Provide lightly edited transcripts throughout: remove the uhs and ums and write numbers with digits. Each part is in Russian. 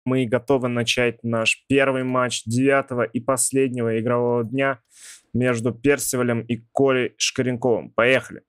Мы готовы начать наш первый матч 9-го и последнего игрового дня между Персивалем и Колей Шкаренковым. Поехали!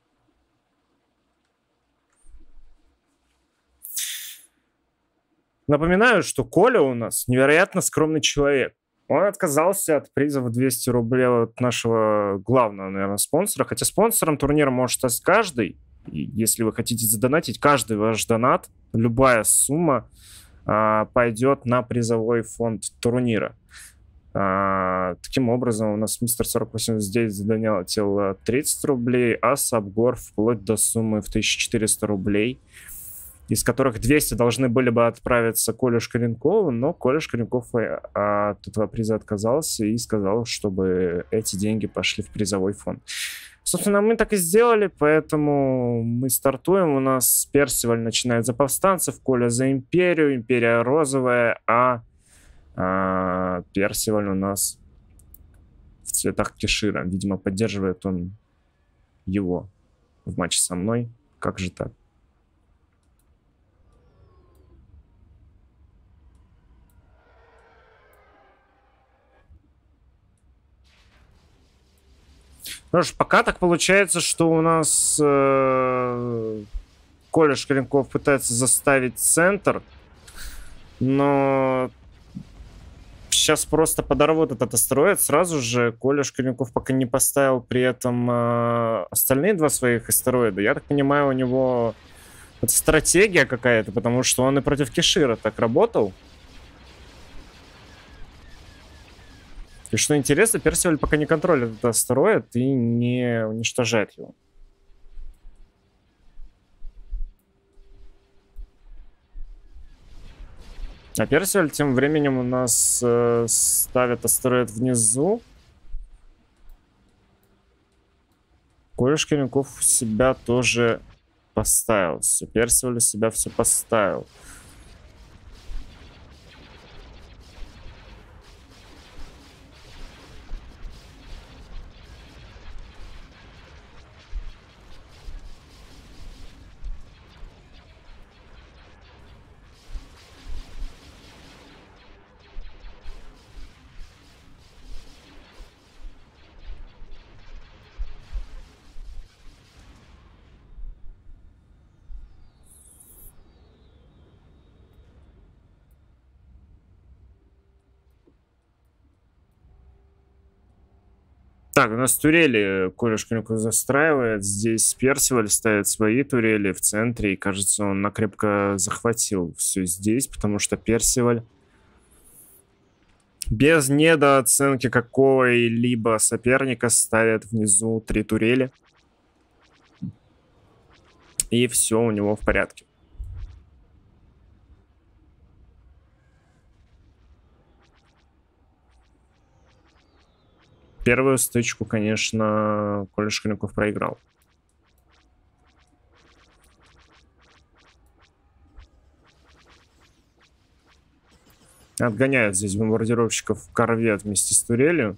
Напоминаю, что Коля у нас невероятно скромный человек. Он отказался от приза в 200 рублей от нашего главного, наверное, спонсора. Хотя спонсором турнира может стать каждый. И если вы хотите задонатить, каждый ваш донат, любая сумма пойдет на призовой фонд турнира. Таким образом, у нас мистер 4089 задонатил 30 рублей, а Сабгор вплоть до суммы в 1400 рублей, из которых 200 должны были бы отправиться Коле Шкаренкову, но Коля Шкаренков от этого приза отказался и сказал, чтобы эти деньги пошли в призовой фонд. Собственно, мы так и сделали, поэтому мы стартуем. У нас Персиваль начинает за повстанцев, Коля за Империю, Империя розовая, а Персиваль у нас в цветах Кешира. Видимо, поддерживает он его в матче со мной. Как же так? Ну что ж, пока так получается, что у нас Коля Шкаренков пытается заставить центр, но сейчас просто подорвут этот астероид. Сразу же Коля Шкаренков пока не поставил при этом остальные два своих астероида. Я так понимаю, у него это стратегия какая-то, потому что он и против Кешира так работал. И что интересно, Персиваль пока не контролирует этот астероид и не уничтожает его. А Персиваль тем временем у нас ставит астероид внизу. Коля Шкаренков себя тоже поставил. Персиваль себя все поставил. Так, у нас турели Коля Шкаренков застраивает. Здесь Персиваль ставит свои турели в центре. И, кажется, он накрепко захватил все здесь, потому что Персиваль без недооценки какого-либо соперника ставит внизу 3 турели. И все у него в порядке. Первую стычку, конечно, Коля Шкаренков проиграл. Отгоняют здесь бомбардировщиков корвет вместе с турелью.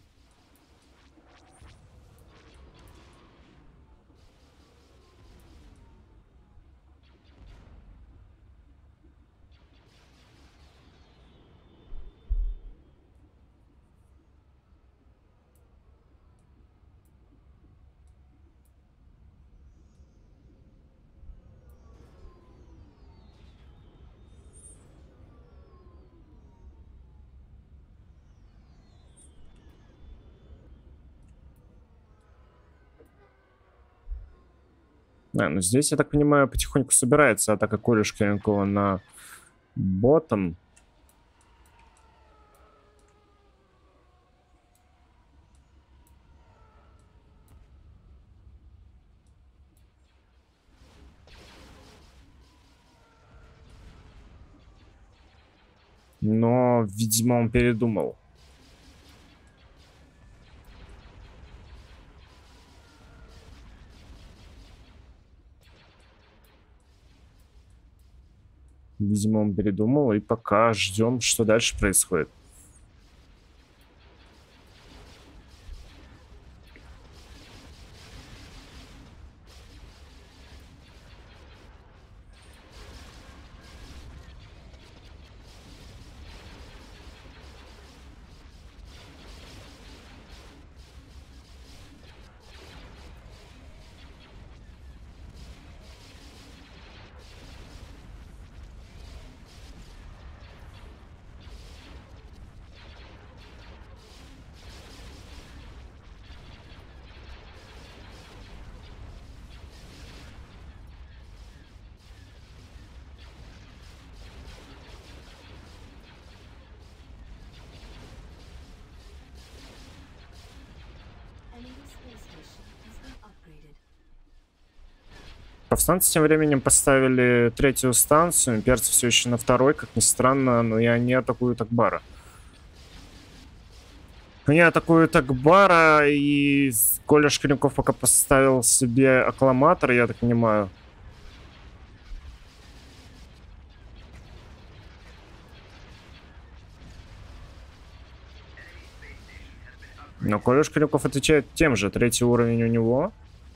Да, но здесь, я так понимаю, потихоньку собирается атака Коля Шкаренкова на ботом. Но, видимо, он передумал. Видимо, он передумал, и пока ждем, что дальше происходит. Повстанцы тем временем поставили третью станцию, имперцы все еще на второй, как ни странно, но и они атакуют Акбара. Они атакуют Акбара, и Коля Шкренков пока поставил себе аккламатор, я так понимаю. Но Коля Шкренков отвечает тем же, третий уровень у него.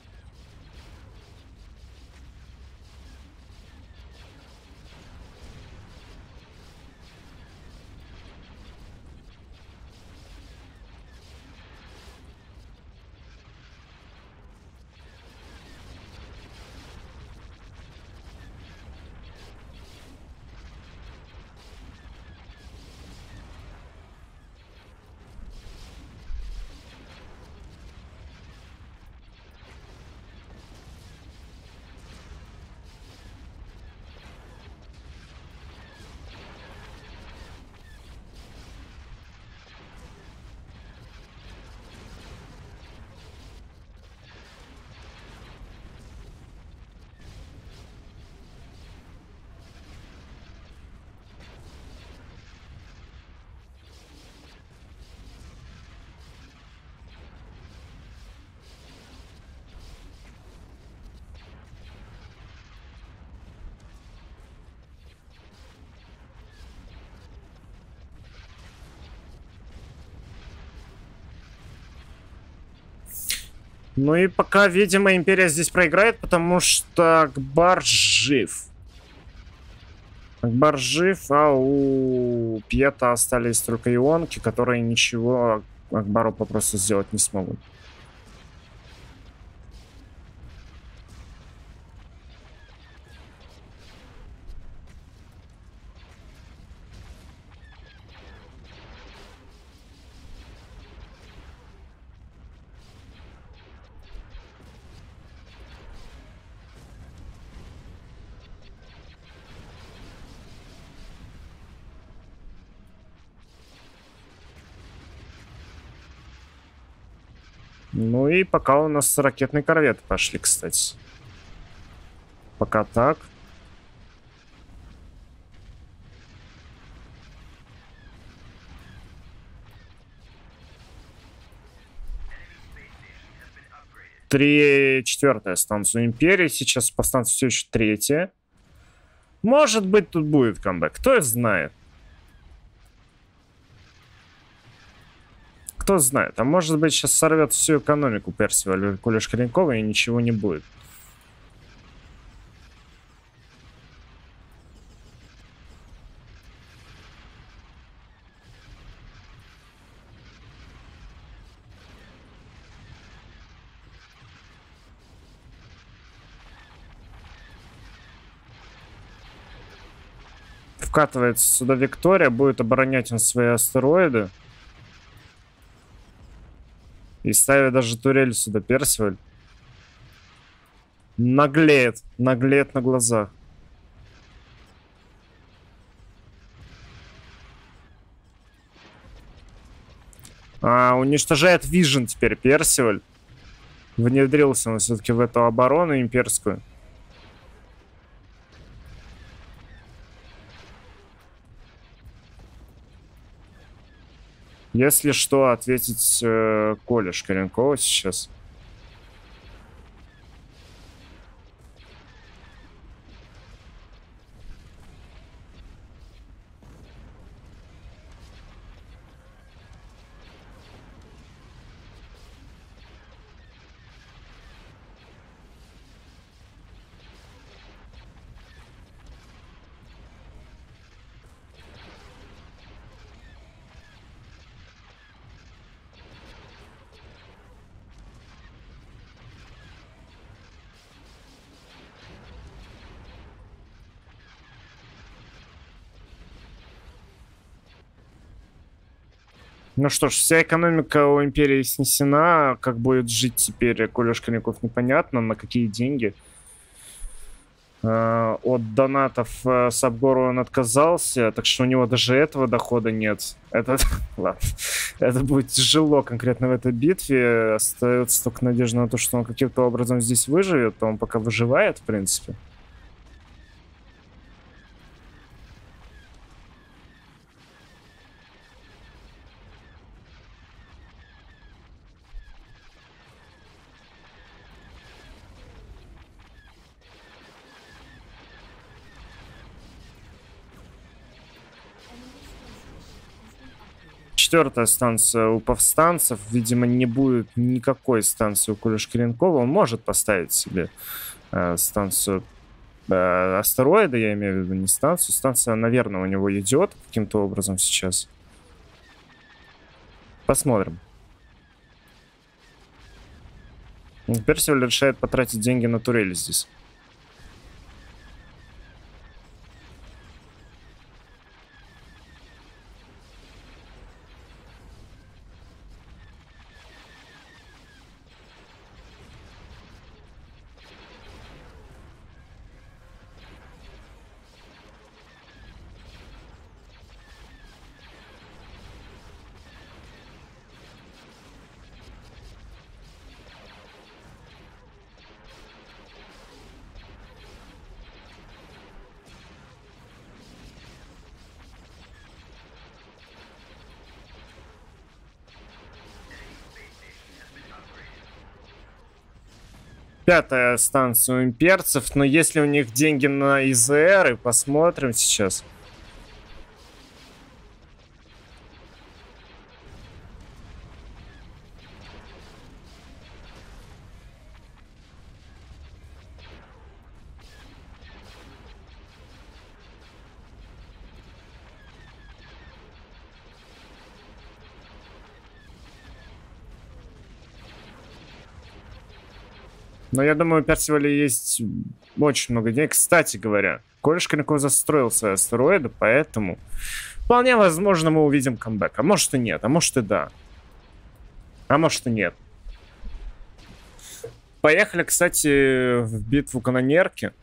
Ну и пока, видимо, Империя здесь проиграет, потому что Акбар жив. Акбар жив, а у Пьета остались только ионки, которые ничего Акбару попросту сделать не смогут. Ну и пока у нас ракетные корветы пошли, кстати. Пока так. Четвертая станция Империи. Сейчас по станции все еще третья. Может быть, тут будет камбэк. Кто знает. Кто знает. А может быть, сейчас сорвет всю экономику Персиваля Коля Шкренкова и ничего не будет. Вкатывается сюда Виктория, будет оборонять он свои астероиды. И ставит даже турель сюда Персиваль. Наглеет. Наглеет на глазах. Уничтожает Вижен теперь Персиваль. Внедрился он все-таки в эту оборону имперскую. Если что, ответить Коля Шкренкова сейчас. Ну что ж, вся экономика у Империи снесена. Как будет жить теперь Коля Шкренков, непонятно. На какие деньги. От донатов Сабгору он отказался, так что у него даже этого дохода нет. Это, ладно, это будет тяжело конкретно в этой битве. Остается только надежда на то, что он каким-то образом здесь выживет. Он пока выживает, в принципе. Четвертая станция у повстанцев. Видимо, не будет никакой станции у Коля Шкиренкова. Он может поставить себе станцию астероида, я имею в виду, не станцию. Станция, наверное, у него идет каким-то образом сейчас. Посмотрим. Персиваль решает потратить деньги на турели здесь. Пятая станция у имперцев, но если у них деньги на ИЗР, посмотрим сейчас. Но я думаю, у Персиваля есть очень много денег. Кстати говоря, Коля Шкиренков застроил свои астероиды, поэтому вполне возможно мы увидим камбэк. А может и нет, а может и да. А может и нет. Поехали, кстати, в битву канонерки.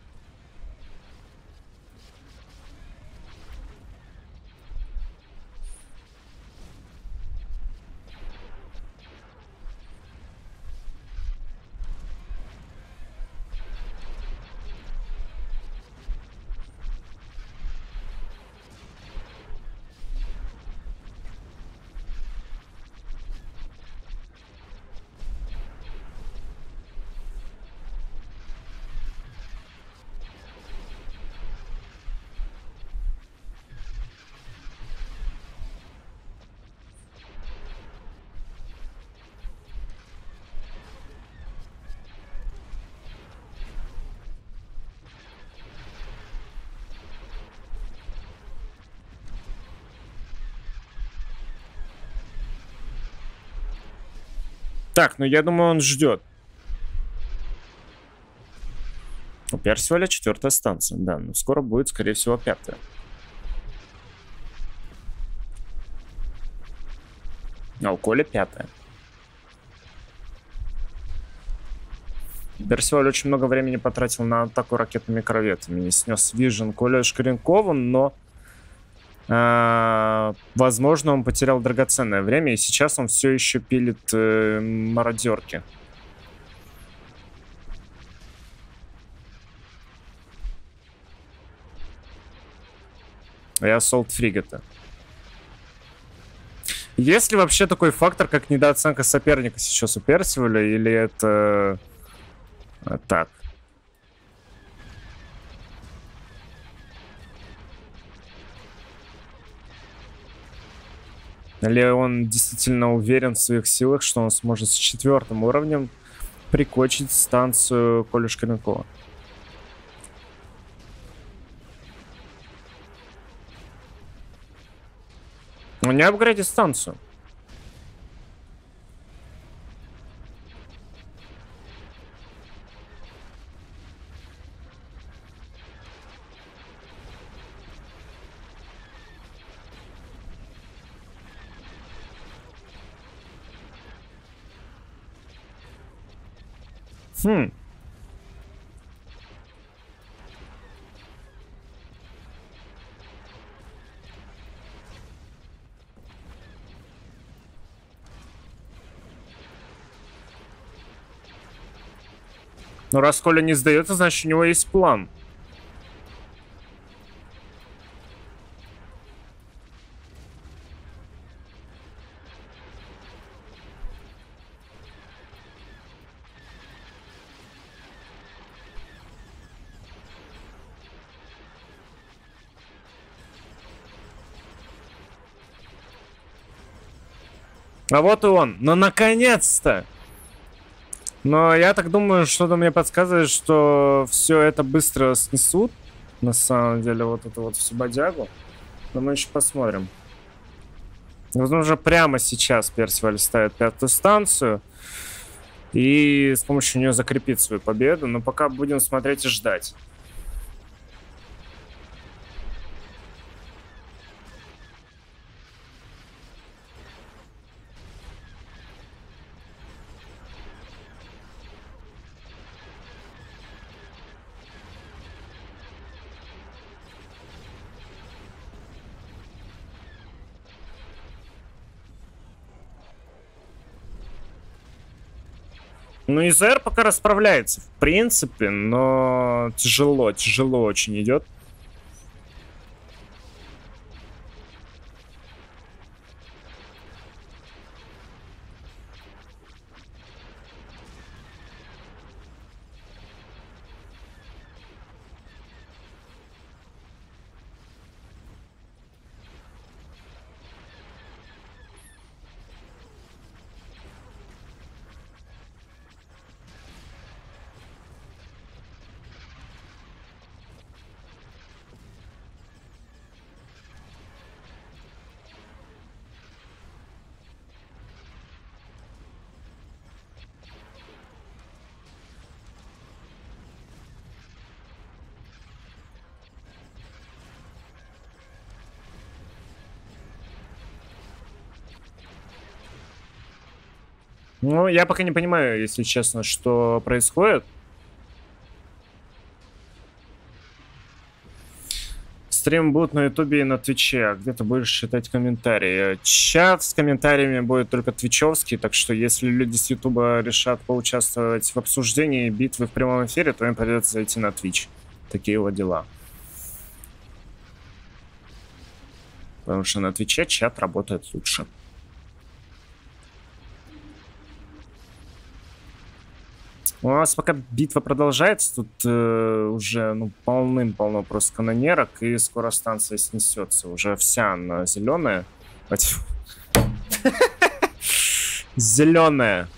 Так, ну я думаю, он ждет. У Персиваля четвертая станция, да. Но скоро будет, скорее всего, пятая. А у Коля пятая. Персиваль очень много времени потратил на атаку ракетными корветами. Не снес вижен Коля Шкиренкову, но... возможно, он потерял драгоценное время, и сейчас он все еще пилит мародерки. И ассолт фригата. Есть ли вообще такой фактор, как недооценка соперника сейчас у Персиваля, или это так? Или он действительно уверен в своих силах, что он сможет с четвертым уровнем прикончить станцию Коля Шкиренкова? Он не апгрейдит станцию. Но раз Коля не сдается, значит, у него есть план. А вот и он. Ну, наконец-то! Но я так думаю, что-то мне подсказывает, что все это быстро снесут. На самом деле, вот эту вот всю бодягу. Но мы еще посмотрим. Возможно, прямо сейчас Персиваль ставит пятую станцию. И с помощью нее закрепит свою победу. Но пока будем смотреть и ждать. Ну, ИЗР пока расправляется, в принципе, но тяжело очень идет. Ну, я пока не понимаю, если честно, что происходит. Стрим будет на Ютубе и на Твиче, а где ты будешь читать комментарии. Чат с комментариями будет только твичевский, так что если люди с Ютуба решат поучаствовать в обсуждении битвы в прямом эфире, то им придется зайти на Твич. Такие вот дела. Потому что на Твиче чат работает лучше. У нас пока битва продолжается, тут уже полным-полно просто канонерок, и скоро станция снесется. Уже вся она зеленая. Зеленая.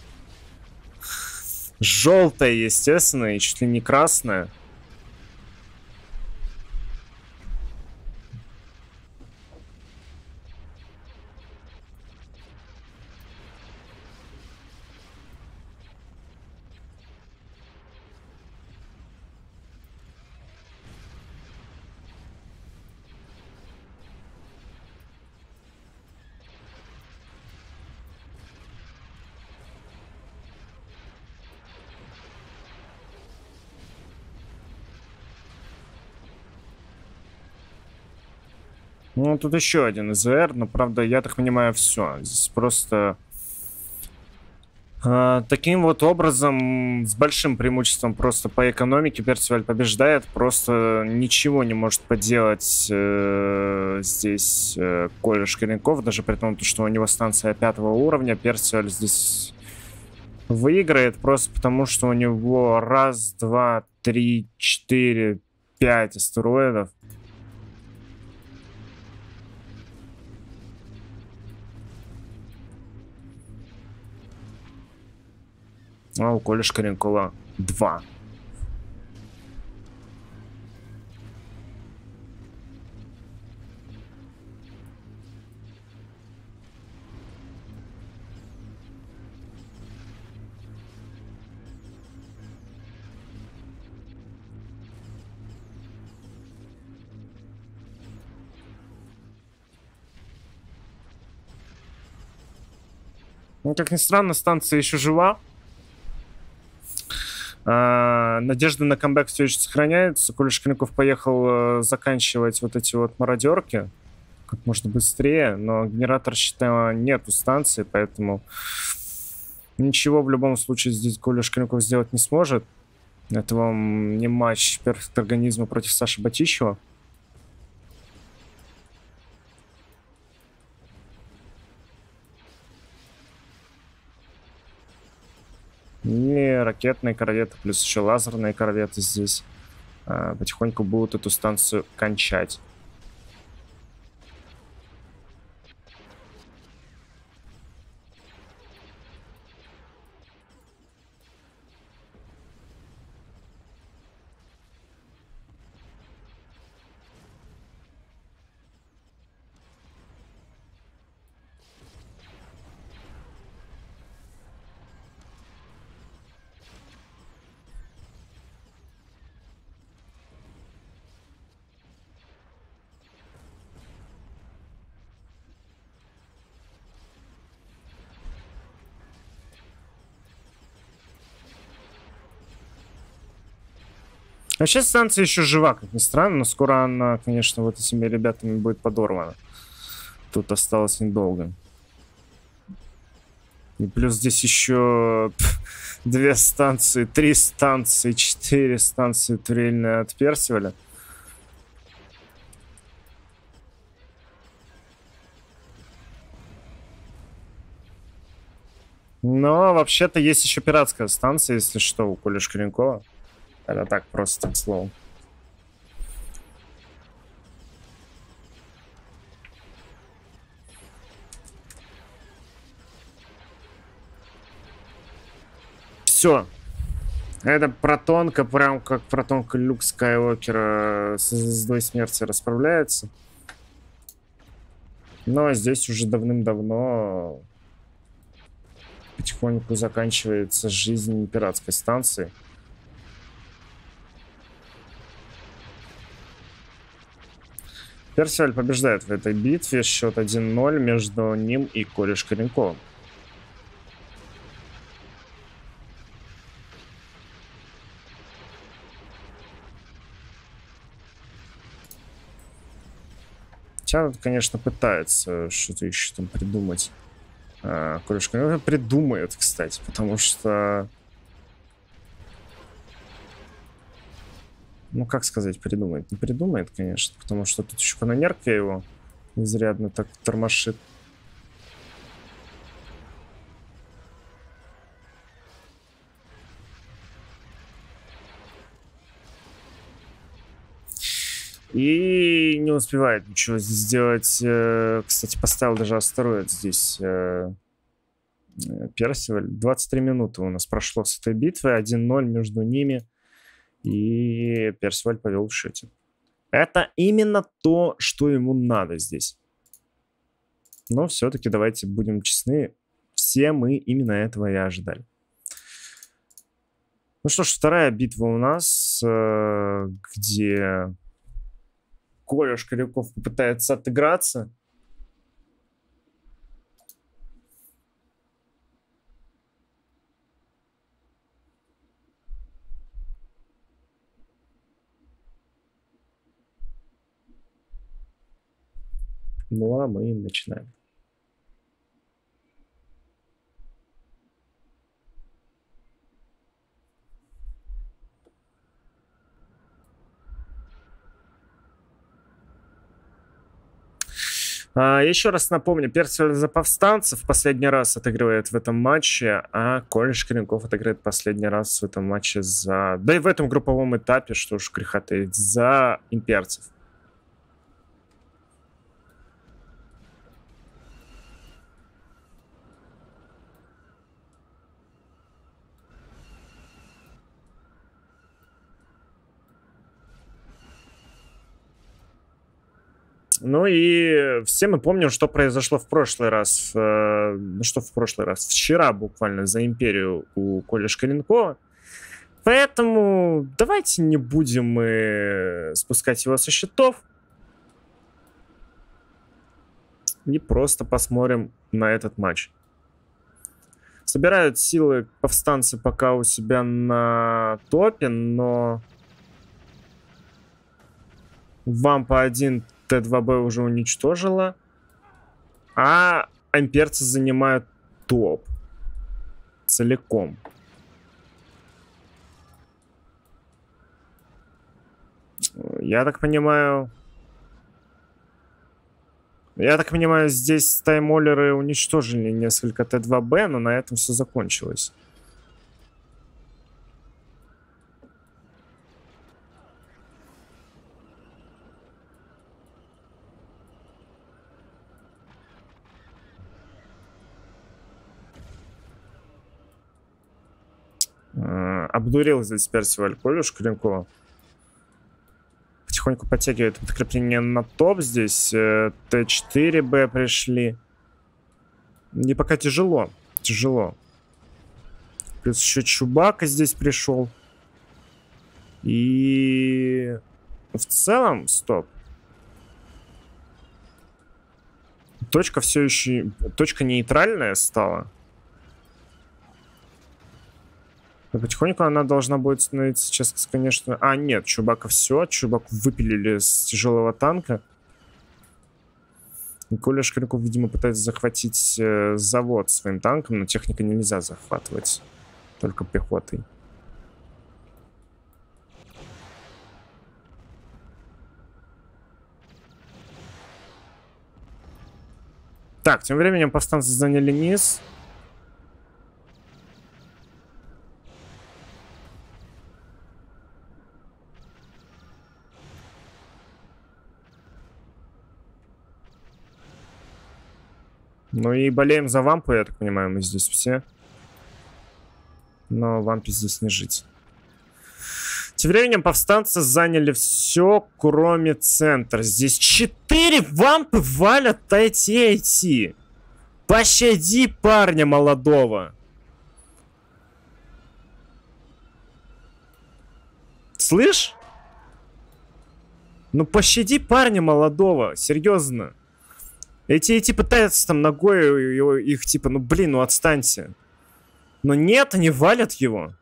Желтая, естественно, и чуть ли не красная. Ну, тут еще один ИЗР, но, правда, я так понимаю, все. Здесь просто таким вот образом, с большим преимуществом просто по экономике Персиваль побеждает. Просто ничего не может поделать здесь Коля Шкиренков, даже при том, что у него станция 5-го уровня. Персиваль здесь выиграет просто потому, что у него 1, 2, 3, 4, 5 астероидов. А у Коли Шкаренкова 2. Ну, как ни странно, станция еще жива. Надежда на камбэк все еще сохраняется. Коля Шкиренков поехал заканчивать вот эти вот мародерки как можно быстрее, но генератор щита нет у станции, поэтому ничего в любом случае здесь Коля Шкиренков сделать не сможет. Это вам не матч перфект организма против Саши Батищева? И ракетные корветы, плюс еще лазерные корветы здесь потихоньку будут эту станцию кончать. А сейчас станция еще жива, как ни странно, но скоро она, конечно, вот этими ребятами будет подорвана. Тут осталось недолго. И плюс здесь еще 2 станции, 3 станции, 4 станции турельные от Персиваля. Но вообще-то есть еще пиратская станция, если что, у Коли Шкренкова. Это так, просто так слово. Все. Это протонка, прям как протонка Люк Скайуокера с звездой смерти расправляется. Но здесь уже давным-давно потихоньку заканчивается жизнь пиратской станции. Персиваль побеждает в этой битве. Счет 1-0 между ним и Колей Шкренковым. Хотя, конечно, пытается что-то еще там придумать. Коля Шкренков придумает, кстати, потому что... Ну, как сказать, придумает? Не придумает, конечно, потому что тут еще канонерка его изрядно так тормошит. И не успевает ничего сделать. Кстати, поставил даже астероид здесь Персиваль. 23 минуты у нас прошло с этой битвы. 1-0 между ними. И Персиваль повел в счете. Это именно то, что ему надо здесь. Но все-таки давайте будем честны. Все мы именно этого и ожидали. Ну что ж, вторая битва у нас, где Коля Шкренков попытается отыграться. Ну, а мы начинаем. Еще раз напомню, Персиваль за повстанцев последний раз отыгрывает в этом матче, а Коля Шкренков отыгрывает последний раз в этом матче за... Да и в этом групповом этапе, что уж греха таить, за имперцев. Ну и все мы помним, что произошло в прошлый раз. Ну что в прошлый раз? Вчера буквально за империю у Коли Шкренкова. Поэтому давайте не будем мы спускать его со счетов. И просто посмотрим на этот матч. Собирают силы повстанцы пока у себя на топе, но... Вампа-1 Т2Б уже уничтожила. А имперцы занимают топ. Целиком. Я так понимаю... здесь таймолеры уничтожили несколько Т2Б, но на этом все закончилось. Обдурил здесь Персиваль Колюш Клинкова. Потихоньку подтягивает подкрепление на топ. Здесь Т4Б пришли. И пока тяжело. Тяжело. Плюс еще Чубака здесь пришел. И в целом, стоп. Точка все еще... Точка нейтральная стала. Но потихоньку она должна будет становиться сейчас, конечно... А, нет, Чубака все. Чубаку выпилили с тяжелого танка. Коля Шкальков, видимо, пытается захватить завод своим танком, но техника нельзя захватывать. Только пехотой. Так, тем временем повстанцы заняли низ. Ну и болеем за вампу, я так понимаю, мы здесь все. Но вампе здесь не жить. Тем временем повстанцы заняли все, кроме центра. Здесь 4 вампы валят IT. Пощади парня молодого. Слышь? Ну пощади парня молодого, серьезно. Эти пытаются там ногой их типа, ну блин, ну отстаньте. Но нет, они валят его.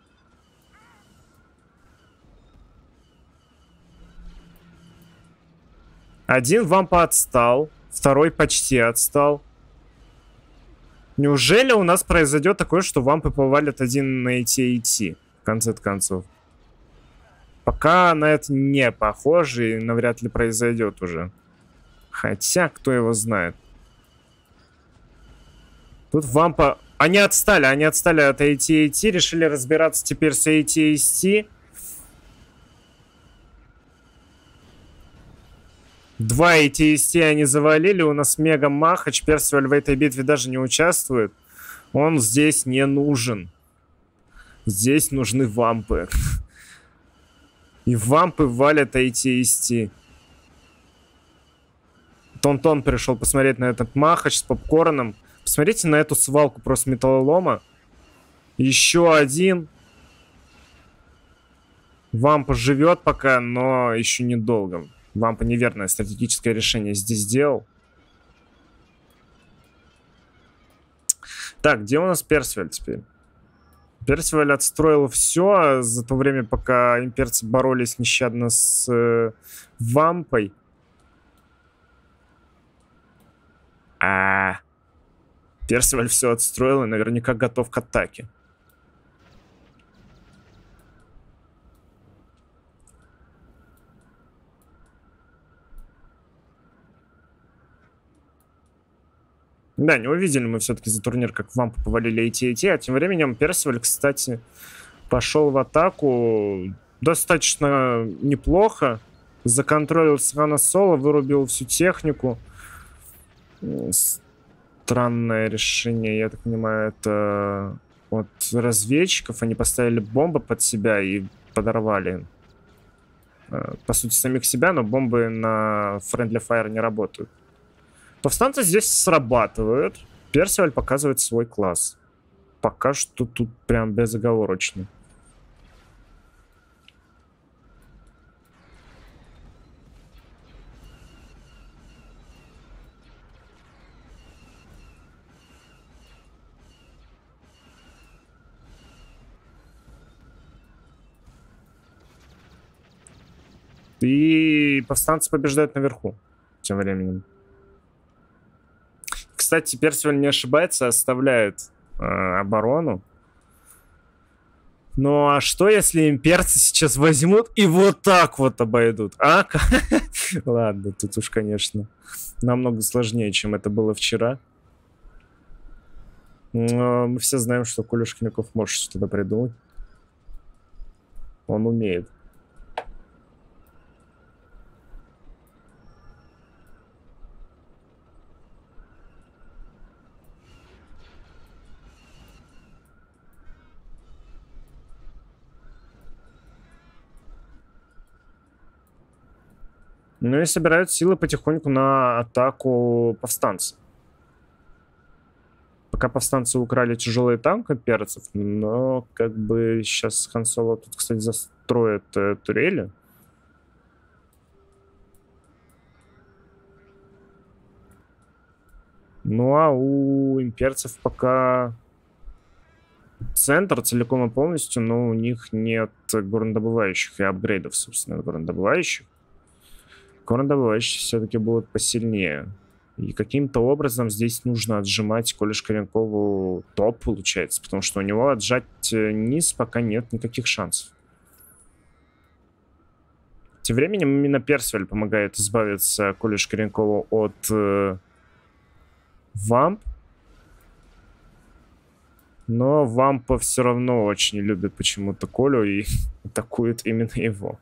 Один вампа отстал, второй почти отстал. Неужели у нас произойдет такое, что вампы повалят один на AT, в конце концов? Пока на это не похоже и навряд ли произойдет уже. Хотя, кто его знает. Тут вампа... Они отстали от AT, решили разбираться теперь с AT. Два AT они завалили, у нас Мега Махач, Персиваль в этой битве даже не участвует. Он здесь не нужен. Здесь нужны вампы. И вампы валят AT. Тон-тон пришел посмотреть на этот Махач с попкорном. Посмотрите на эту свалку просто металлолома. Еще один. Вампа живет пока, но еще недолго. Вампа неверное стратегическое решение здесь сделал. Так, где у нас Персиваль теперь? Персиваль отстроил все за то время, пока имперцы боролись нещадно с вампой. Персиваль все отстроил и наверняка готов к атаке. Да, не увидели мы все-таки за турнир, как вампы повалили AT. А тем временем Персиваль, кстати, пошел в атаку достаточно неплохо. Законтролил Срана Соло, вырубил всю технику. Странное решение, я так понимаю, это от разведчиков. Они поставили бомбы под себя и подорвали, по сути, самих себя, но бомбы на Friendly Fire не работают. Повстанцы здесь срабатывают. Персиваль показывает свой класс. Пока что тут прям безоговорочно. И повстанцы побеждают наверху тем временем. Кстати, Персиваль не ошибается, оставляет оборону. Ну а что, если имперцы сейчас возьмут и вот так вот обойдут? А? Ладно, тут уж, конечно, намного сложнее, чем это было вчера. Но мы все знаем, что Коля Шкиняков может что-то придумать. Он умеет. Ну и собирают силы потихоньку на атаку повстанцев. Пока повстанцы украли тяжелые танки перцев, но как бы сейчас Хан Соло тут, кстати, застроит турели. Ну а у имперцев пока центр целиком и полностью, но у них нет горнодобывающих и апгрейдов, собственно, горнодобывающих. Горнодобывающие все-таки будут посильнее. И каким-то образом здесь нужно отжимать Коле Шкаренкову топ, получается, потому что у него отжать низ пока нет никаких шансов. Тем временем именно Персвель помогает избавиться Коле Шкаренкову от вамп. Но вампа все равно очень любит почему-то Колю и атакует именно его.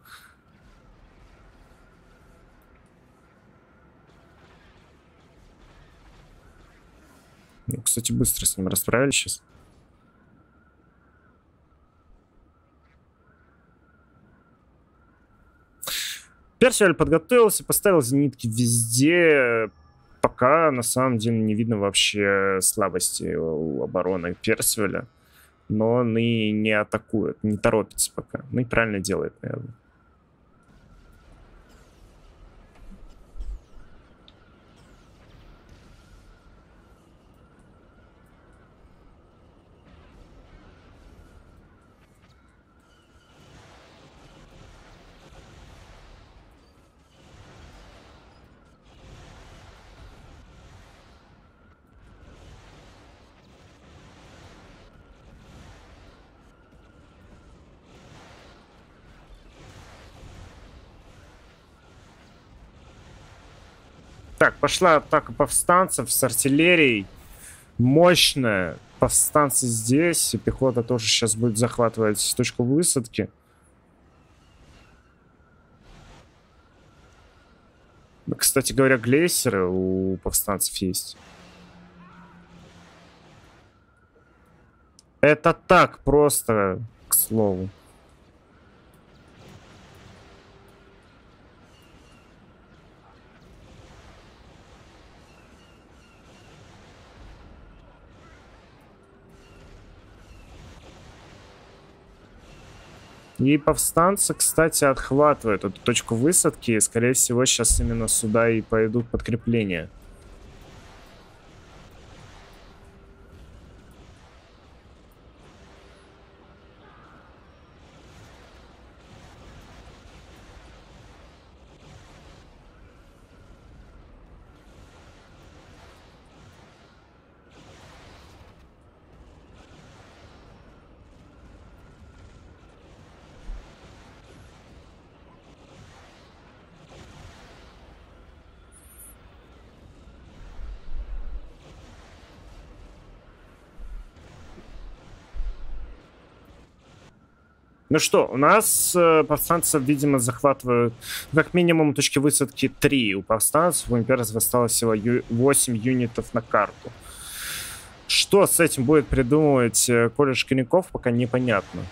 Ну, кстати, быстро с ним расправились сейчас. Персиаль подготовился, поставил зенитки везде, пока на самом деле не видно вообще слабости у обороны Персиаля. Но он и не атакует, не торопится пока. Ну и правильно делает, наверное. Так, пошла атака повстанцев с артиллерией. Мощная. Повстанцы здесь. И пехота тоже сейчас будет захватывать точку высадки. Кстати говоря, глейсеры у повстанцев есть. Это так просто, к слову. И повстанцы, кстати, отхватывают эту точку высадки. И, скорее всего, сейчас именно сюда и пойдут подкрепления. Ну что, у нас повстанцев, видимо, захватывают как минимум точки высадки 3. У повстанцев, у имперцев осталось всего 8 юнитов на карту. Что с этим будет придумывать Коля Шкиняков, пока непонятно.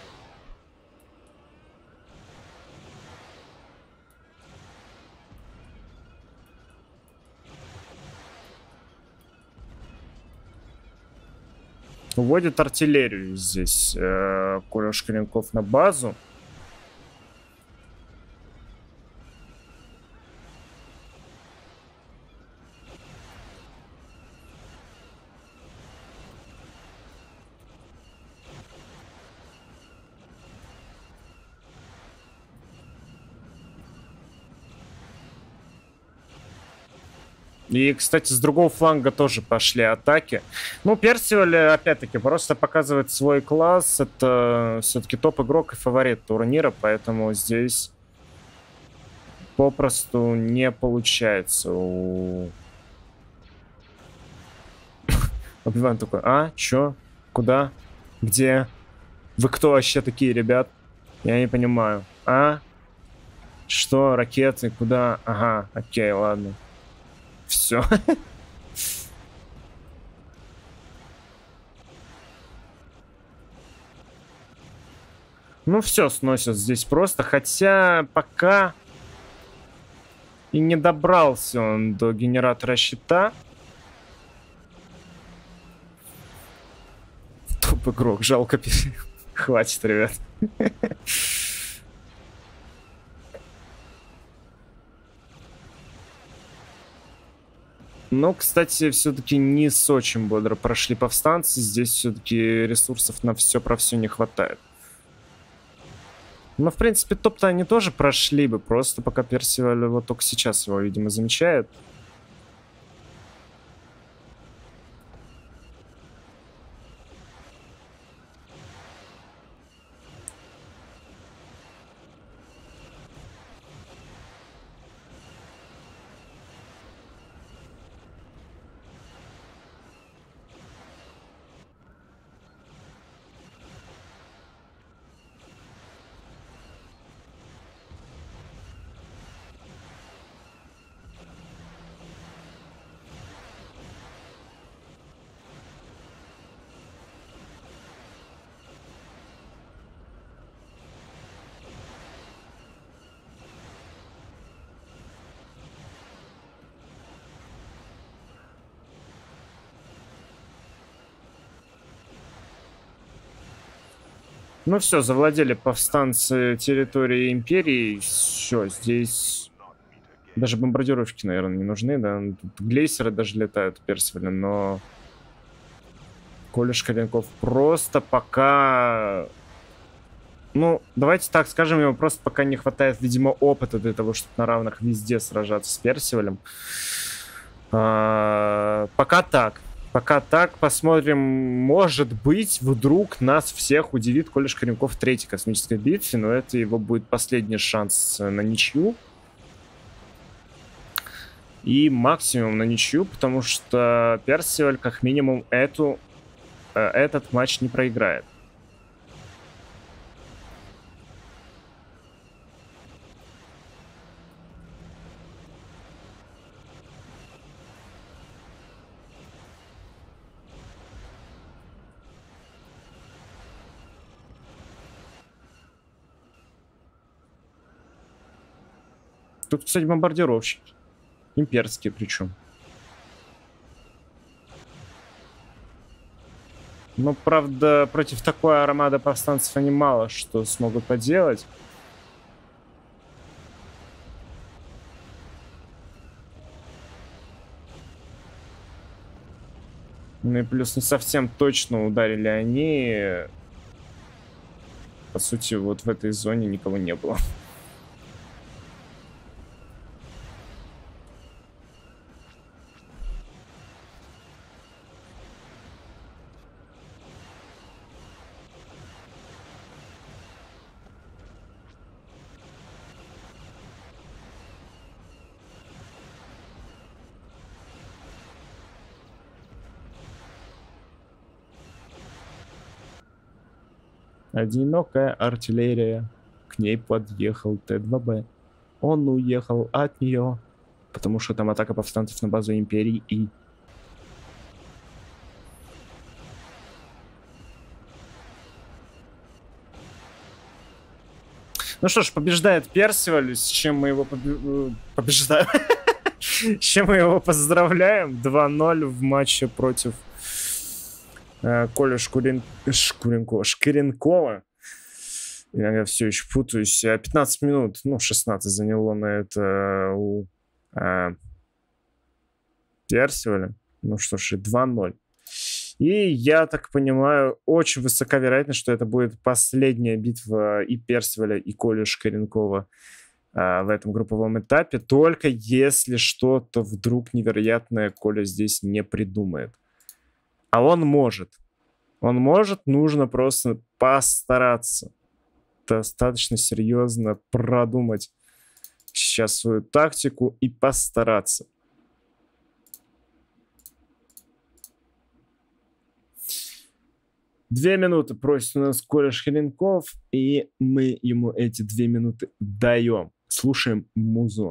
Уводит артиллерию здесь Коля Шкаренков на базу. И, кстати, с другого фланга тоже пошли атаки. Ну, Персиваль, опять-таки, просто показывает свой класс. Это все-таки топ-игрок и фаворит турнира, поэтому здесь попросту не получается у... Оби-Ван такой, а, чё? Куда? Где? Вы кто вообще такие, ребят? Я не понимаю. А? Что? Ракеты? Куда? Ага, окей, ладно. Все. Ну, все сносят здесь просто. Хотя пока и не добрался он до генератора щита. Топ-игрок. Жалко. Хватит, ребят. Но, кстати, все-таки не с очень бодро прошли повстанцы. Здесь все-таки ресурсов на все про все не хватает. Но, в принципе, топ-то они тоже прошли бы. Просто пока Персиваль вот только сейчас его, видимо, замечает. Ну все, завладели повстанцы территории империи. Все, здесь даже бомбардировщики, наверное, не нужны, да. Тут глейсеры даже летают Персиваля, но Коля Шкаленков просто пока... Ну, давайте так скажем, ему просто пока не хватает, видимо, опыта для того, чтобы на равных везде сражаться с Персивалем. Пока так. Пока так, посмотрим. Может быть, вдруг нас всех удивит Коля Шкаренков в третьей космической битве, но это его будет последний шанс на ничью. И максимум на ничью, потому что Персиваль как минимум этот матч не проиграет. Тут, кстати, бомбардировщики. Имперские причем. Но, правда, против такой армады повстанцев они мало что смогут поделать. Ну и плюс не совсем точно ударили они. По сути, вот в этой зоне никого не было. Одинокая артиллерия. К ней подъехал Т-2Б. Он уехал от нее, потому что там атака повстанцев на базу Империи и... Ну что ж, побеждает Персиваль, с чем мы его побеждаем. С чем мы его поздравляем. 2-0 в матче против Коля Шкуренкова. Я все еще путаюсь. 15 минут, ну, 16 заняло на это у Персиваля. Ну что ж, 2-0. И я так понимаю, очень высока вероятность, что это будет последняя битва и Персиваля, и Коли Шкаренкова в этом групповом этапе, только если что-то вдруг невероятное Коля здесь не придумает. А он может. Он может, нужно просто постараться. Достаточно серьезно продумать сейчас свою тактику и постараться. Две минуты просит у нас Коля Шхеленков, и мы ему эти 2 минуты даем. Слушаем музон.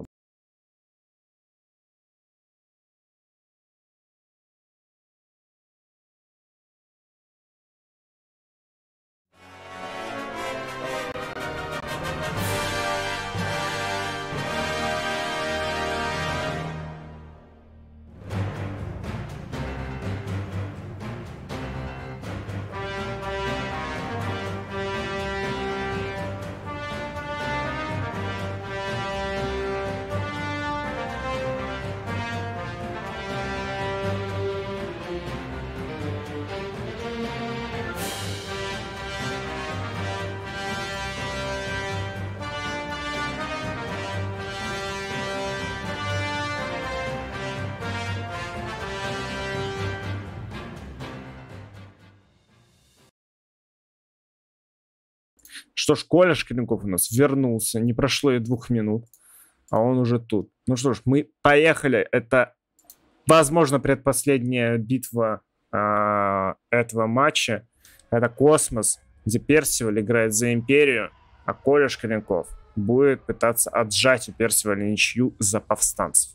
Что ж, Коля Шкаленков у нас вернулся. Не прошло и 2 минут, а он уже тут. Ну что ж, мы поехали. Это, возможно, предпоследняя битва этого матча. Это Космос, где Персиваль играет за Империю, а Коля Шкаленков будет пытаться отжать у Персиваля ничью за повстанцев.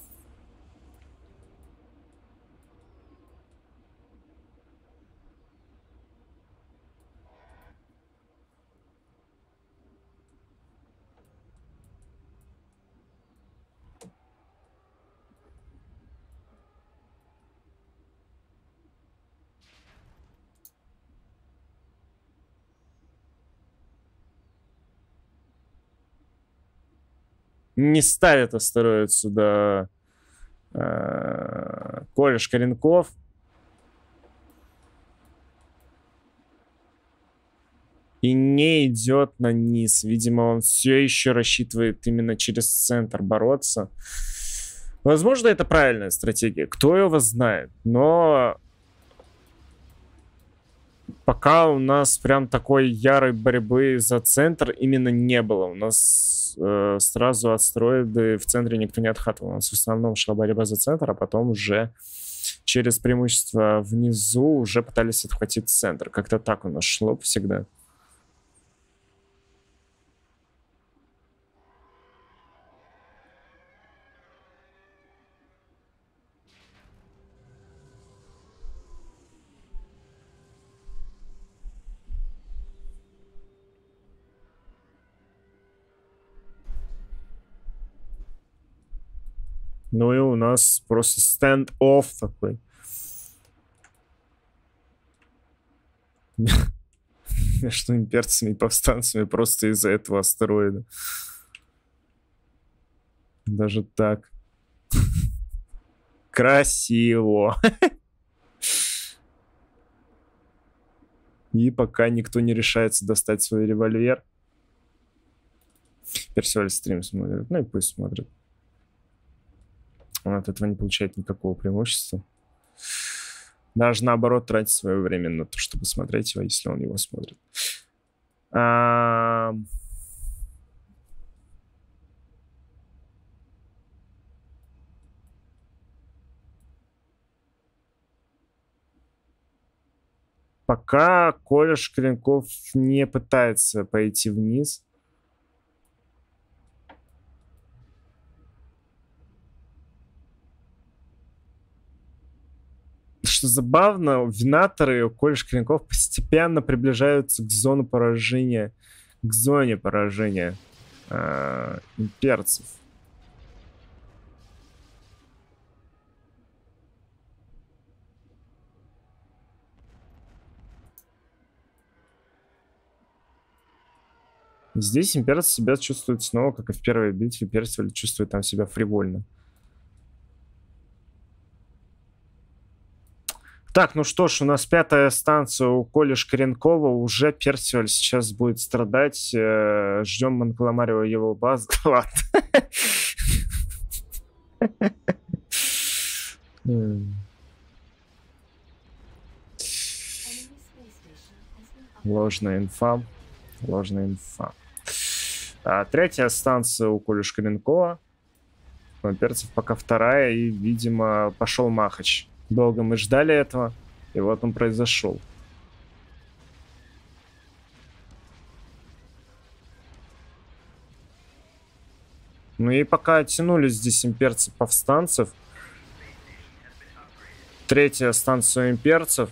Не ставит астероид сюда Коля Шкаленков. И не идет на низ. Видимо, он все еще рассчитывает именно через центр бороться. Возможно, это правильная стратегия. Кто его знает. Но пока у нас прям такой ярой борьбы за центр именно не было. У нас сразу астероиды в центре никто не отхатывал. У нас в основном шла борьба за центр, а потом уже через преимущество внизу уже пытались отхватить центр. Как-то так у нас шло всегда. Ну и у нас просто stand-off такой. Между имперцами и повстанцами просто из-за этого астероида. Даже так. Красиво. И пока никто не решается достать свой револьвер. Персиваль стрим смотрит. Ну и пусть смотрит. Он от этого не получает никакого преимущества. Даже наоборот тратить свое время на то, чтобы смотреть его, если он его смотрит. Пока Коля Шкаленков не пытается пойти вниз. Что забавно, винаторы у Коля Шкаленков постепенно приближаются к зоне поражения, имперцев. Здесь имперцы себя чувствуют снова, как и в первой битве. Персиваль чувствует там себя фривольно. Так, ну что ж, у нас 5-я станция у Коли Шкаренкова. Уже Персиваль сейчас будет страдать. Ждем Монкаламарио его базы. Ладно. Ложная инфа. Ложная инфа. 3-я станция у Коли Шкаренкова. У перцев пока 2-я, и, видимо, пошел Махач. Долго мы ждали этого, и вот он произошел. Ну и пока оттянулись здесь имперцы повстанцев. 3-я станция имперцев.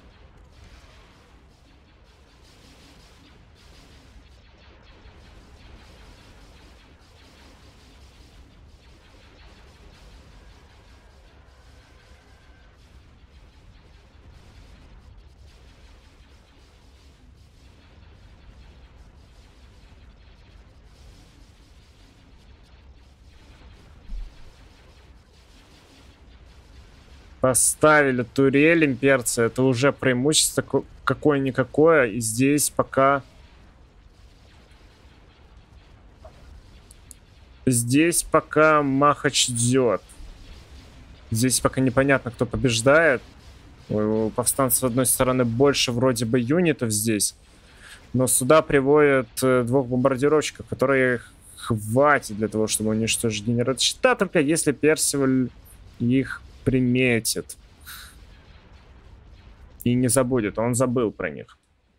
Поставили турель имперцы. Это уже преимущество какое-никакое. И здесь пока... Здесь пока Махач идет. Здесь пока непонятно, кто побеждает. У повстанцев, с одной стороны, больше вроде бы юнитов здесь. Но сюда приводят 2 бомбардировщиков, которые хватит для того, чтобы уничтожить генератор щита. Только если Персиваль их приметит. И не забудет. Он забыл про них.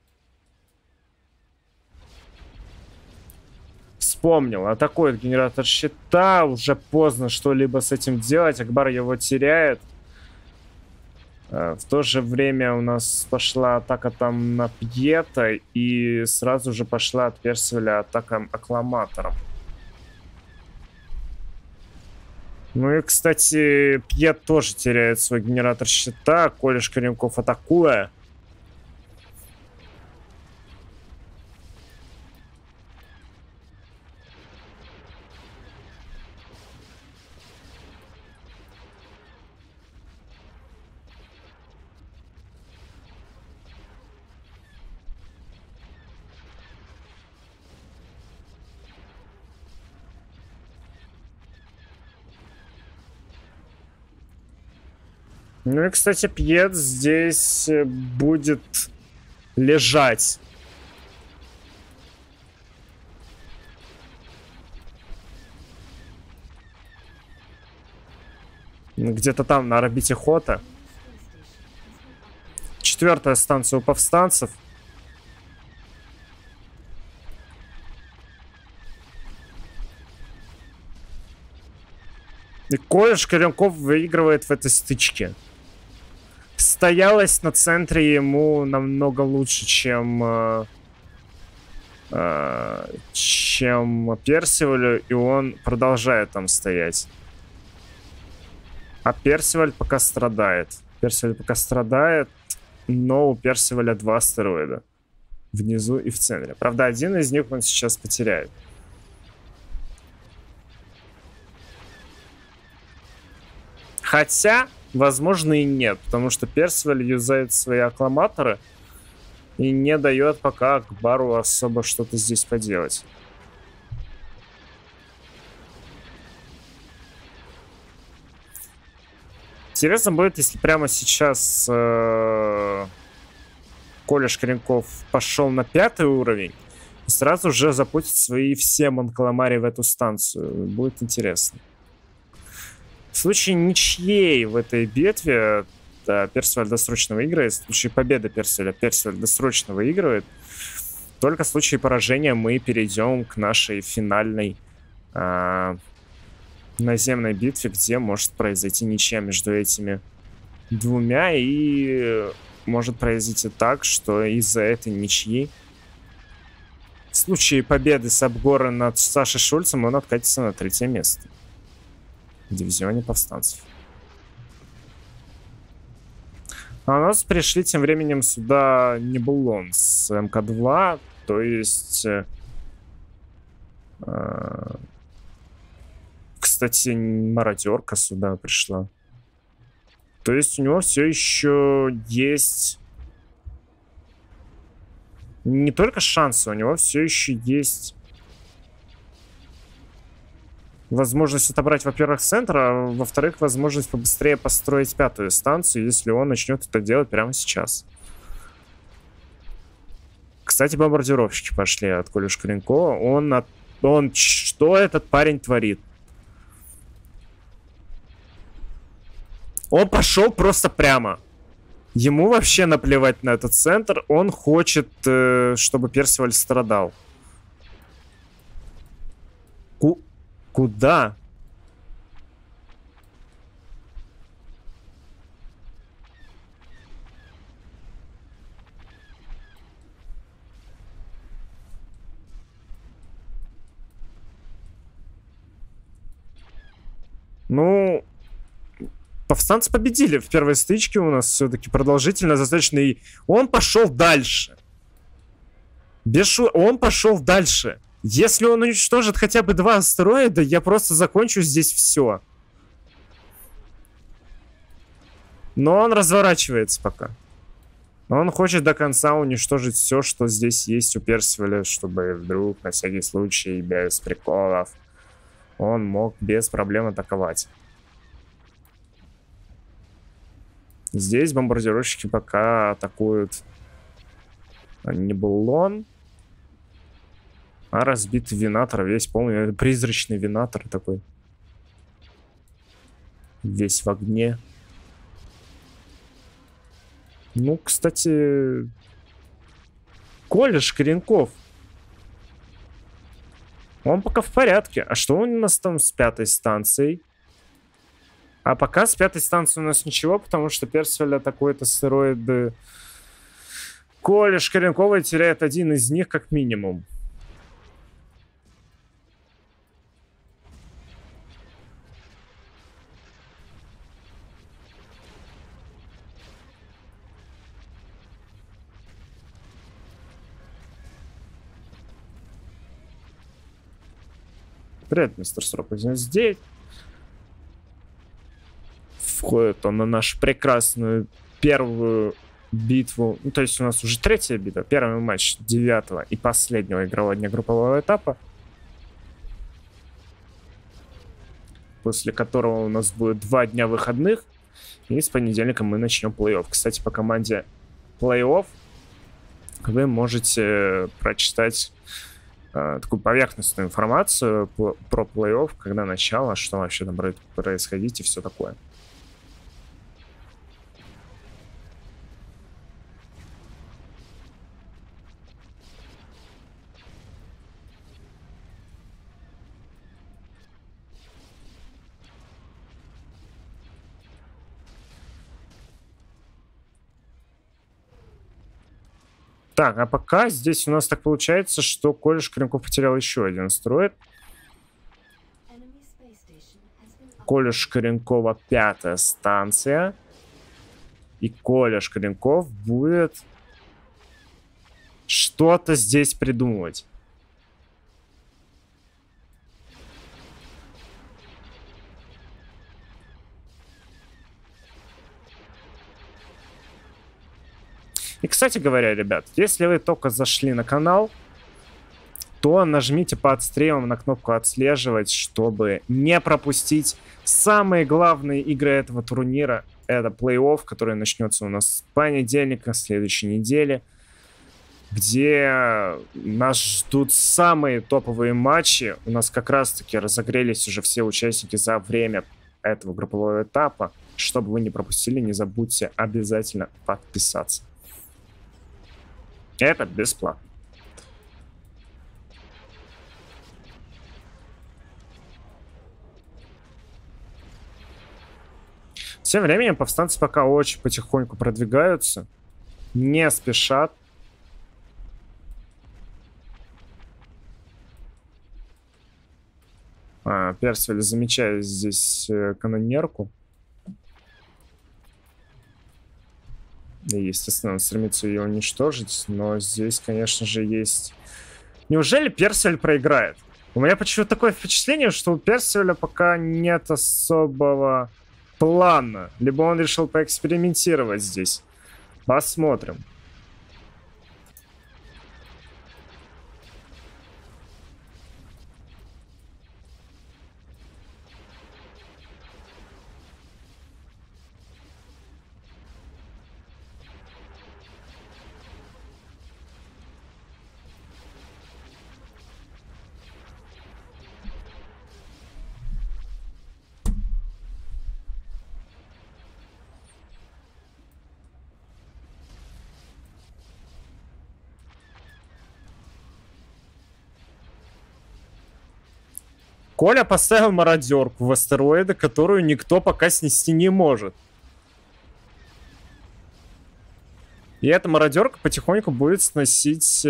Вспомнил. Атакует генератор щита. Уже поздно что-либо с этим делать. Акбар его теряет. В то же время у нас пошла атака там на Пьета. И сразу же пошла от Персиваля атака аккламатором. Ну и, кстати, Пьет тоже теряет свой генератор щита. Коля Шкаренков атакуя. Ну и, кстати, Пьет здесь будет лежать. Где-то там, на орбите Хота. 4-я станция у повстанцев. И Коля Шкаренков выигрывает в этой стычке. Стоялось на центре ему намного лучше, чем Персивалю, и он продолжает там стоять. А Персиваль пока страдает. Но у Персиваля 2 астероида. Внизу и в центре. Правда, один из них он сейчас потеряет. Хотя, возможно, и нет. Потому что Персиваль юзает свои аккламаторы и не дает пока Акбару особо что-то здесь поделать. Интересно будет, если прямо сейчас Коля Шкаренков пошел на 5-й уровень и сразу же запустит свои все Монкаламари в эту станцию. Будет интересно. В случае ничьей в этой битве, да, Персиваль досрочно выиграет. В случае победы Персиваль досрочно выигрывает. Только в случае поражения мы перейдем к нашей финальной наземной битве, где может произойти ничья между этими двумя. И может произойти так, что из-за этой ничьи в случае победы Сабгора над Сашей Шульцем он откатится на 3-е место в дивизионе повстанцев. А у нас пришли тем временем сюда Небулон с МК-2, то есть... кстати, мародерка сюда пришла. То есть у него все еще есть не только шансы, у него все еще есть возможность отобрать, во-первых, центр, а во-вторых, возможность побыстрее построить пятую станцию, если он начнет это делать прямо сейчас. Кстати, бомбардировщики пошли от Коли Шкренко. Он что этот парень творит? Он пошел просто прямо. Ему вообще наплевать на этот центр. Он хочет, чтобы Персиваль страдал. Куда? Ну, повстанцы победили в первой стычке у нас все-таки продолжительно достаточно. И он пошел дальше. Он пошел дальше. Если он уничтожит хотя бы 2 астероида, я просто закончу здесь все. Но он разворачивается пока. Он хочет до конца уничтожить все, что здесь есть у Персиваля, чтобы вдруг, на всякий случай, без приколов, он мог без проблем атаковать. Здесь бомбардировщики пока атакуют не Буллон, а разбитый Винатор, весь полный, призрачный Винатор такой. Весь в огне. Ну, кстати, Коля Шкренков. Он пока в порядке. А что у нас там с 5-й станцией? А пока с 5-й станцией у нас ничего, потому что Персиваль атакует астероиды. Коля Шкренкова теряет один из них как минимум. Привет, мистер 4089. Входит он на нашу прекрасную первую битву. Ну, то есть у нас уже 3-я битва. Первый матч 9-го и последнего игрового дня группового этапа. После которого у нас будет 2 дня выходных. И с понедельника мы начнем плей-офф. Кстати, по команде плей-офф вы можете прочитать такую поверхностную информацию про плей-офф, когда начало, что вообще там будет происходить и все такое. Так, а пока здесь у нас так получается, что Коля Шкренков потерял еще один астероид. Коля Шкренкова 5-я станция. И Коля Шкренков будет что-то здесь придумывать. И, кстати говоря, ребят, если вы только зашли на канал, то нажмите под стримом на кнопку «Отслеживать», чтобы не пропустить самые главные игры этого турнира. Это плей-офф, который начнется у нас с понедельника, следующей недели, где нас ждут самые топовые матчи. У нас как раз-таки разогрелись уже все участники за время этого группового этапа. Чтобы вы не пропустили, не забудьте обязательно подписаться. Это бесплатно. Тем временем повстанцы пока очень потихоньку продвигаются. Не спешат. Персиваль замечает здесь канонерку. И, естественно, он стремится ее уничтожить. Но здесь, конечно же, есть... Неужели Персиваль проиграет? У меня почему-то такое впечатление, что у Персиваля пока нет особого плана. Либо он решил поэкспериментировать здесь. Посмотрим. Коля поставил мародерку в астероиды, которую никто пока снести не может. И эта мародерка потихоньку будет сносить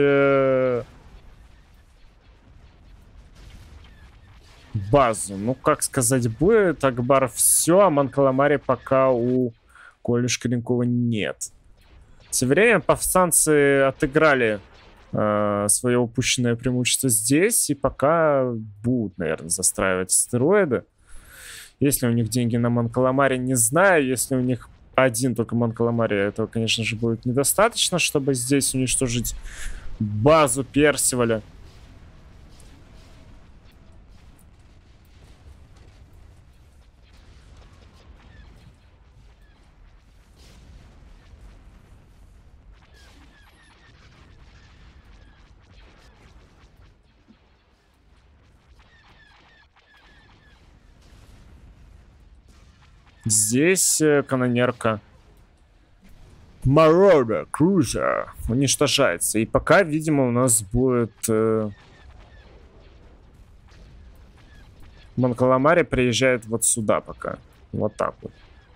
базу. Ну, как сказать, будет Акбар все, а Манкаламари пока у Коли Шкаренкова нет. Тем временем повстанцы отыграли свое упущенное преимущество здесь, и пока будут, наверное, застраивать астероиды. Если у них деньги на Манкаламари, не знаю. Если у них один только Манкаламари, этого, конечно же, будет недостаточно, чтобы здесь уничтожить базу Персиваля. Здесь канонерка Marauder Cruiser уничтожается. И пока, видимо, у нас будет Манкаламари приезжает вот сюда пока. Вот так вот.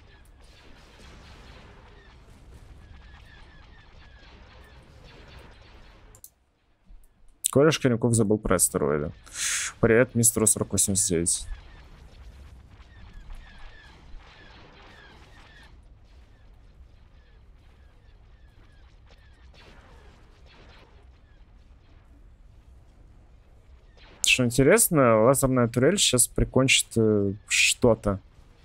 Коля Шкаренков забыл про астероиды. Привет, мистеру 4089. Что интересно, лазерная турель сейчас прикончит что-то.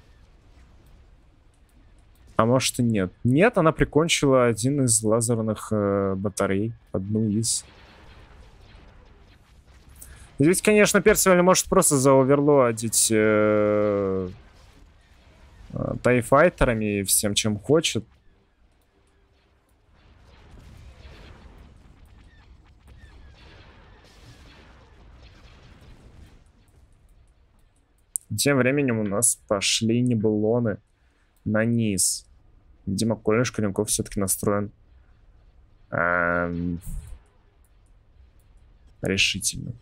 А может и нет. Нет, она прикончила один из лазерных батарей. Одну из. Здесь, конечно, Персиваль может просто заоверлоадить тайфайтерами и всем, чем хочет. Тем временем у нас пошли небулоны на низ. Видимо, Коля Шкаренков все-таки настроен решительно.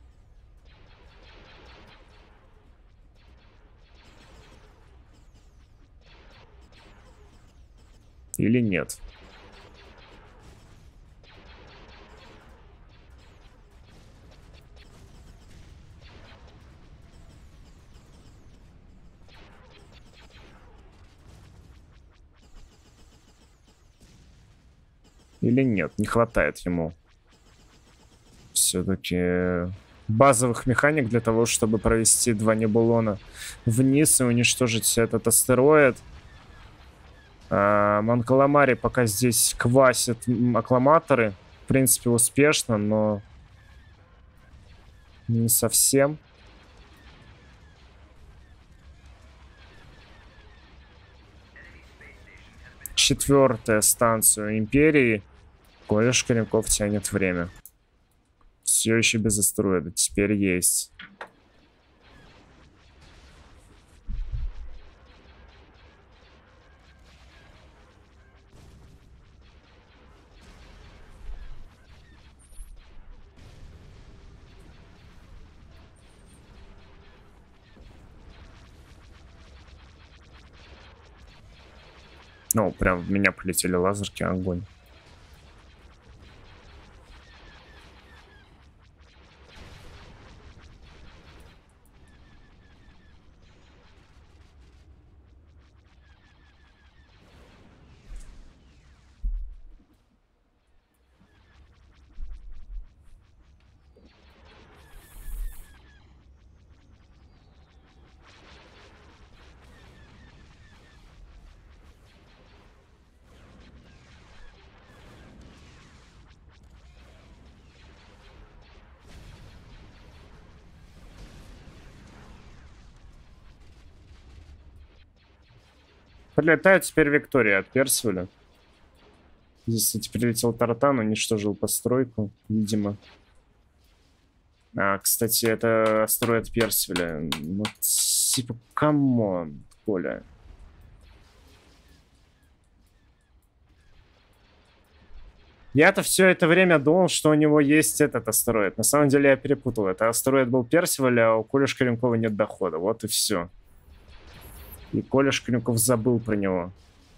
Или нет? Или нет? Не хватает ему все-таки базовых механик для того, чтобы провести два небулона вниз и уничтожить этот астероид. Манкаламари пока здесь квасит аккламаторы. В принципе, успешно, но не совсем. Четвертая станция Империи. Коля Шкаренков тянет время. Все еще без астероида. Теперь есть. Ну, прям в меня полетели лазерки, огонь. Прилетает теперь Виктория от Персиваля. Здесь, кстати, прилетел Тартан, уничтожил постройку, видимо. Кстати, это астероид Персиваля. Ну, типа, камон, Коля. Я-то все это время думал, что у него есть этот астероид. На самом деле я перепутал. Это астероид был Персиваля, а у Коли Шкаренкова нет дохода. Вот и все. И Коля Шкаренков забыл про него.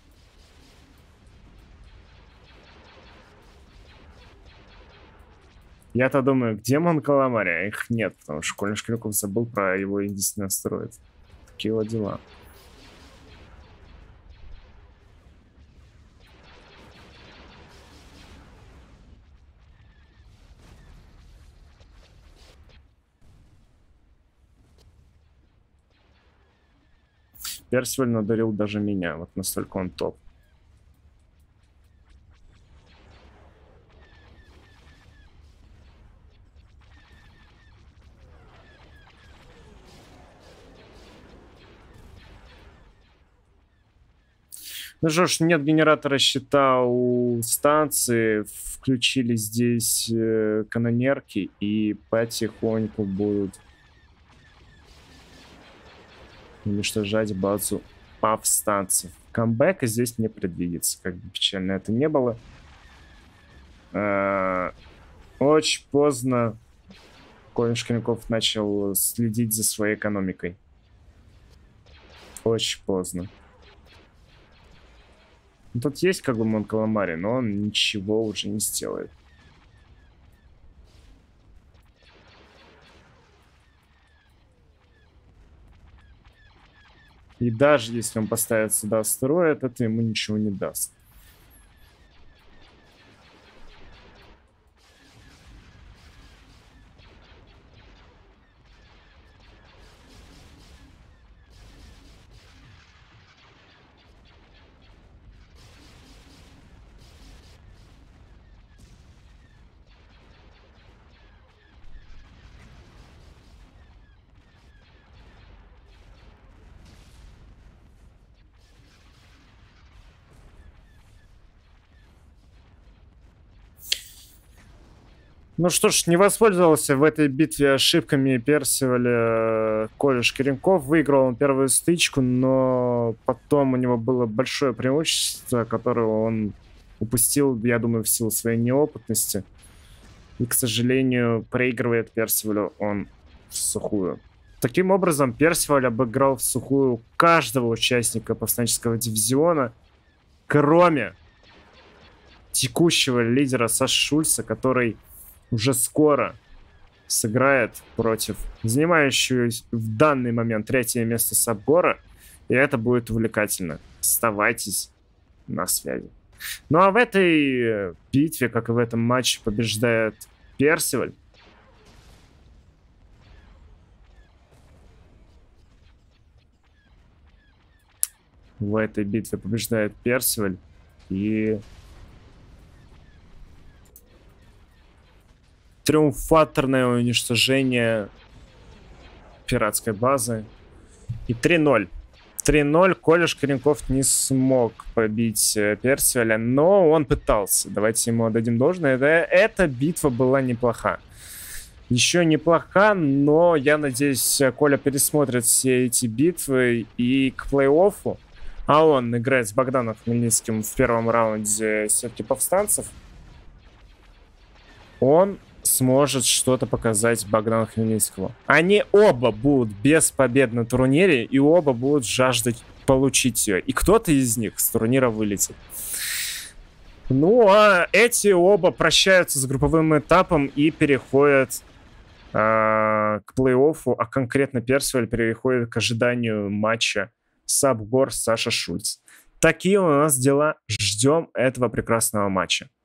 Я-то думаю, где Монкаламари? А их нет, потому что Коля Шкаренков забыл про его единственный астероид. Такие вот дела. Персиваль надарил даже меня. Вот настолько он топ. Ну что ж, нет генератора щита у станции. Включили здесь канонерки и потихоньку будут уничтожать базу повстанцев. Камбэка здесь не предвидится, как бы печально это не было. Очень поздно Коля Шкаренков начал следить за своей экономикой. Очень поздно. Тут есть как бы Монкаламари, но он ничего уже не сделает. И даже если он поставит сюда астероид, это ему ничего не даст. Ну что ж, не воспользовался в этой битве ошибками Персиваля Коля Шкаренков. Выиграл он первую стычку, но потом у него было большое преимущество, которое он упустил, я думаю, в силу своей неопытности. И, к сожалению, проигрывает Персивалю он в сухую. Таким образом, Персиваль обыграл в сухую каждого участника повстанческого дивизиона, кроме текущего лидера Саши Шульца, который уже скоро сыграет против занимающего в данный момент третье место Сабгора, и это будет увлекательно. Оставайтесь на связи. Ну а в этой битве, как и в этом матче, побеждает Персиваль. В этой битве побеждает Персиваль. И триумфаторное уничтожение пиратской базы. И 3-0. 3-0. Коля Шкаренков не смог побить Персиваля, но он пытался. Давайте ему отдадим должное. Эта битва была неплоха. Еще неплоха, но я надеюсь, Коля пересмотрит все эти битвы и к плей-оффу. А он играет с Богданом Хмельницким в первом раунде сетки повстанцев. Он сможет что-то показать Богдану Хмельницкому. Они оба будут без побед на турнире, и оба будут жаждать получить ее. И кто-то из них с турнира вылетит. Ну, а эти оба прощаются с групповым этапом и переходят к плей-оффу, а конкретно Персиваль переходит к ожиданию матча Сабгор Саша Шульц. Такие у нас дела. Ждем этого прекрасного матча.